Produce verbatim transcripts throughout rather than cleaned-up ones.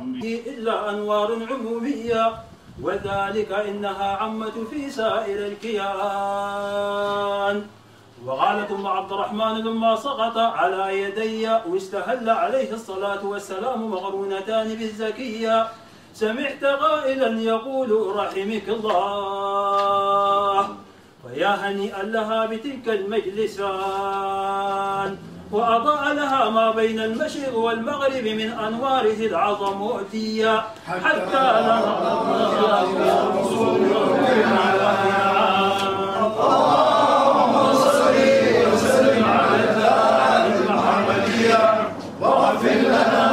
إلا أنوار عمومية، وذلك إنها عمت في سائر الكيان. وقالت أم عبد الرحمن لما سقط على يدي واستهل عليه الصلاة والسلام مقرونتان بالزكية: سمعت قائلا يقول رحمك الله، ويا هنيئا لها بتلك المجلسان، وأضاء لها ما بين المشرق والمغرب من أنواره العظموتية حتى لها رسول الله اللهم صل وسلم على الآل المحمدية واغفر لنا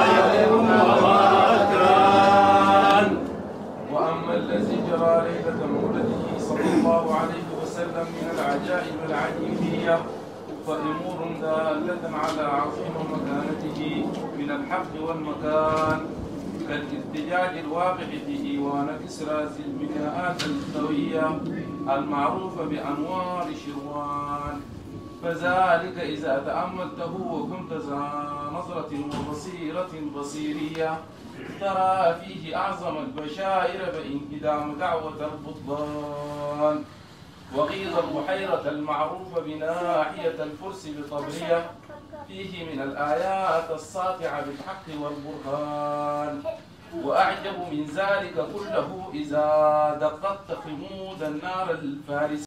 ما كان. وأما الذي جرى ليلة مولده صلى الله عليه وسلم من العجائب العجيبية فأمور دالة على عظيم مكانته من الحق والمكان، كالارتجاج الواقع في إيوان كسرى ذي البناءات القوية المعروفة بأنوار شروان، فذلك إذا تأملته وكنت ذا نظرة وبصيرة بصيرية ترى فيه أعظم البشائر بانهدام دعوة البطلان، وغيض البحيرة المعروفة بناحية الفرس بطبرية فيه من الآيات الساطعة بالحق والبرهان. وأعجب من ذلك كله إذا دققت خمود النار الفارسية